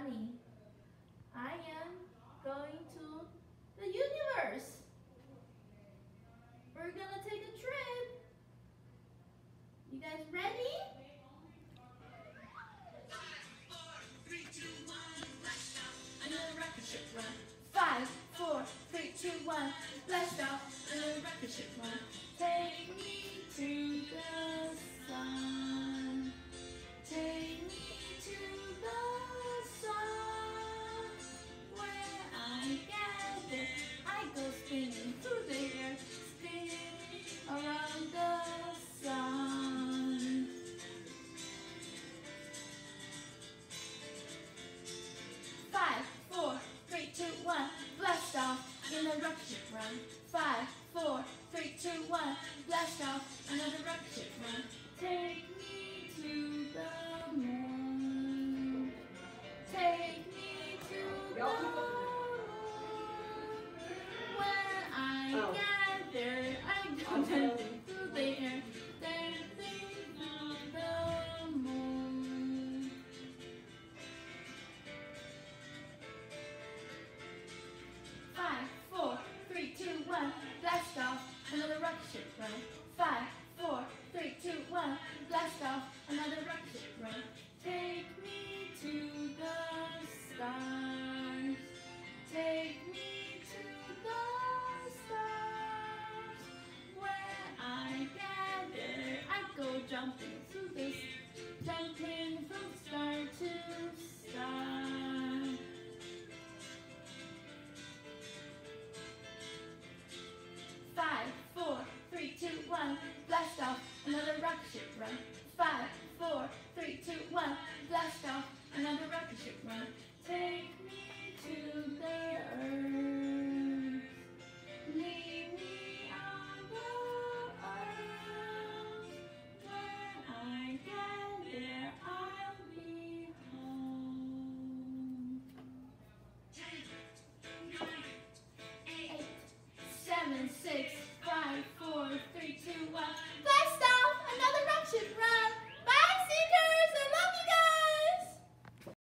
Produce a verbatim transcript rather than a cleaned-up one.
Bunny. I am going to the universe. We're gonna take a trip. You guys ready? Another rocket ship run. Five, four, three, two, one. Blast off. Another rocket ship run. Take me to the sun. Take me to the sun. Where I gather, I go spinning through the air, spinning around the sun. Five, four, three, two, one. Blast off in a rocket ship run. Five, four, three, two, one. Blast off another rocket ship run. Take me to the moon. Take me to the moon. Where I Oh. gather, I go dancing through the air, dancing through the moon. Five, four, three, two, one. Blast off another rocket ship run. Five, four, three, two, one. Blast off another rocket ship run. Take me to the stars. Take me to the stars. Where I gather, I go jumping through this, jumping from star to star. Five, four, three, two, one. Blast off another rocket ship run. Five, four, three, two, one. Blast off another rocket ship run. Take me to the earth. Leave me on the earth. When I get there, I'll be home. Ten, nine, eight, seven, six,